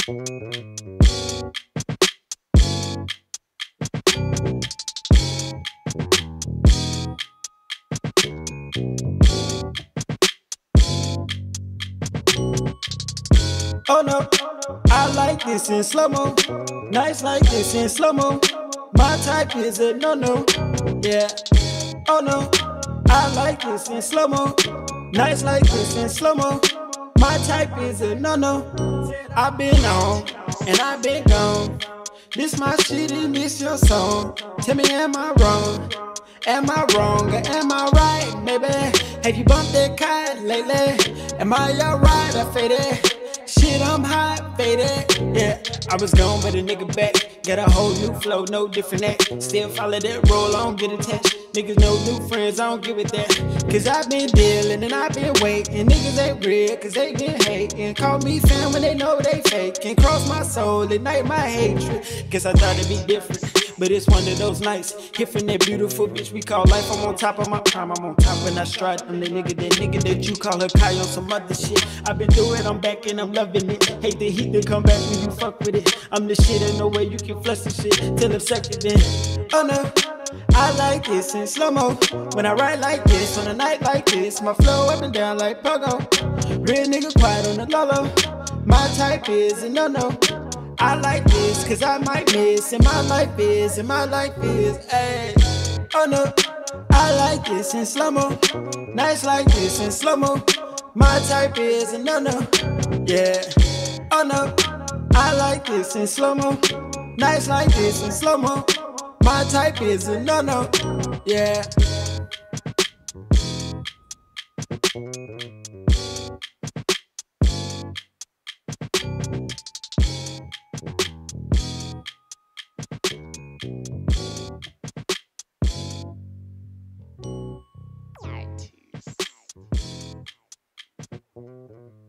Oh no, I like this in slow-mo. Nice like this in slow-mo. My type is a no-no. Yeah. Oh no, I like this in slow-mo. Nice like this in slow-mo. My type is a no-no. I've been on and I've been gone. This my shit and this your song. Tell me, am I wrong? Am I wrong or am I right, baby? Have you bumped that kite lately? Am I alright? I faded. Shit, I'm hot, faded. Yeah, I was gone, but a nigga back. Got a whole new flow, no different act. Still follow that roll, I don't get attached. Niggas no new friends, I don't give it that. Cause I've been dealing and I've been waiting. Niggas ain't real, cause they been hating. Call me fan when they know they fake. Can't cross my soul, ignite my hatred. Cause I thought it'd be different, but it's one of those nights. Hit from that beautiful bitch we call life. I'm on top of my prime, I'm on top when I stride. I'm the nigga that you call her Kai on some other shit. I've been through it, I'm back and I'm loving it. Hate the heat to come back when you fuck with it. I'm the shit, ain't no way you can flush the shit till I'm sucked in. Oh no, I like this in slow-mo. When I ride like this, on a night like this, my flow up and down like pogo. Real nigga quiet on the low. My type is a no-no. I like this, cause I might miss, and my life is, ayy. Oh no, I like this in slow-mo. Nice like this in slow-mo. My type is a no-no. Yeah. Oh no, I like this in slow-mo. Nice like this in slow-mo. My type is a no-no. Yeah. Artist.